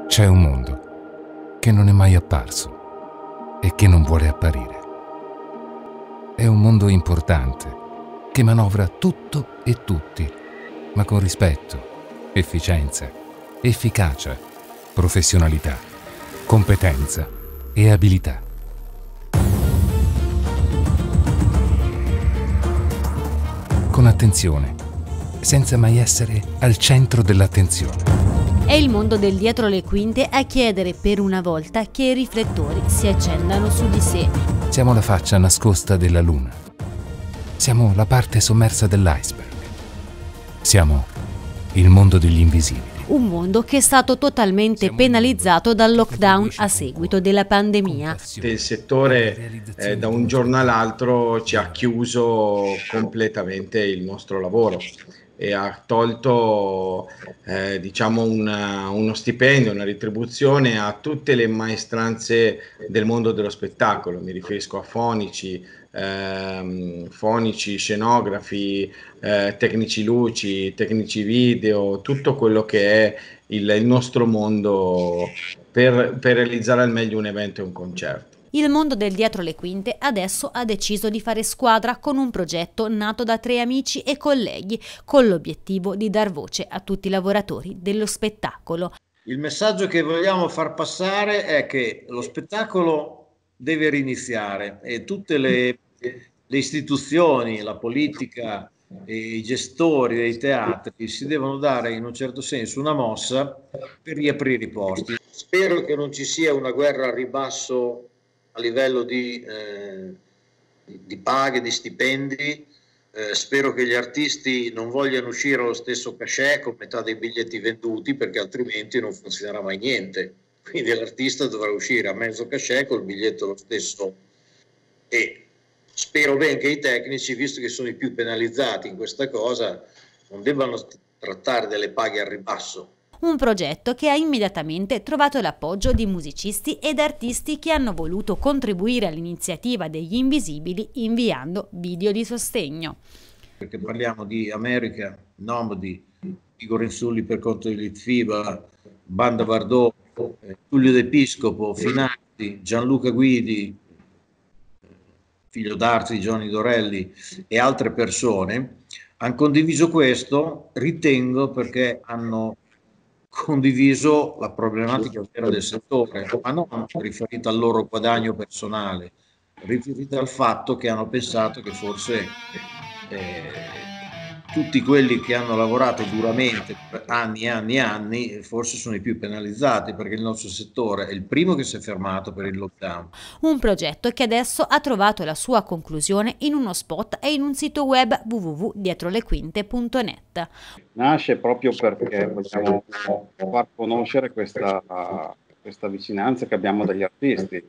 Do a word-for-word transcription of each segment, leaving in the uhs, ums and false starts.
C'è un mondo che non è mai apparso e che non vuole apparire. È un mondo importante che manovra tutto e tutti, ma con rispetto, efficienza, efficacia, professionalità, competenza e abilità. Con attenzione, senza mai essere al centro dell'attenzione. È il mondo del dietro le quinte a chiedere per una volta che i riflettori si accendano su di sé. Siamo la faccia nascosta della luna. Siamo la parte sommersa dell'iceberg. Siamo il mondo degli invisibili. Un mondo che è stato totalmente penalizzato dal lockdown a seguito della pandemia. Il settore eh, da un giorno all'altro ci ha chiuso completamente il nostro lavoro e ha tolto eh, diciamo una, uno stipendio, una retribuzione a tutte le maestranze del mondo dello spettacolo. Mi riferisco a fonici, ehm, fonici, scenografi, eh, tecnici luci, tecnici video, tutto quello che è il, il nostro mondo per, per realizzare al meglio un evento e un concerto. Il mondo del dietro le quinte adesso ha deciso di fare squadra con un progetto nato da tre amici e colleghi, con l'obiettivo di dar voce a tutti i lavoratori dello spettacolo. Il messaggio che vogliamo far passare è che lo spettacolo deve riniziare e tutte le, le istituzioni, la politica e i gestori dei teatri si devono dare in un certo senso una mossa per riaprire i posti. Spero che non ci sia una guerra a ribasso a livello di, eh, di paghe, di stipendi. Eh, spero che gli artisti non vogliano uscire allo stesso cachet con metà dei biglietti venduti, perché altrimenti non funzionerà mai niente. Quindi l'artista dovrà uscire a mezzo cachet col biglietto lo stesso. E spero ben che i tecnici, visto che sono i più penalizzati in questa cosa, non debbano trattare delle paghe al ribasso. Un progetto che ha immediatamente trovato l'appoggio di musicisti ed artisti che hanno voluto contribuire all'iniziativa degli Invisibili inviando video di sostegno. Perché parliamo di America, Nomadi, Igor Insulli per conto di Litfiba, Banda Bardot, Tullio D'Episcopo, Finardi, Gianluca Guidi, figlio d'Arti, Johnny Dorelli e altre persone hanno condiviso questo, ritengo, perché hanno condiviso la problematica vera del settore, ma non riferita al loro guadagno personale, riferita al fatto che hanno pensato che forse eh, tutti quelli che hanno lavorato duramente per anni e anni e anni forse sono i più penalizzati, perché il nostro settore è il primo che si è fermato per il lockdown. Un progetto che adesso ha trovato la sua conclusione in uno spot e in un sito web w w w punto dietro le quinte punto net. Nasce proprio perché vogliamo far conoscere questa, questa vicinanza che abbiamo dagli artisti,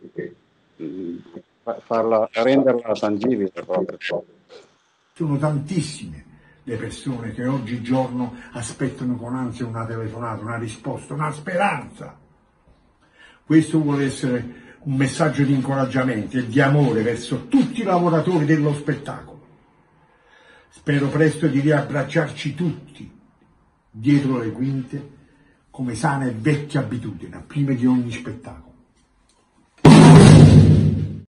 farla, renderla tangibile proprio. Sono tantissime le persone che oggigiorno aspettano con ansia una telefonata, una risposta, una speranza. Questo vuole essere un messaggio di incoraggiamento e di amore verso tutti i lavoratori dello spettacolo. Spero presto di riabbracciarci tutti dietro le quinte come sana e vecchia abitudine, prima di ogni spettacolo.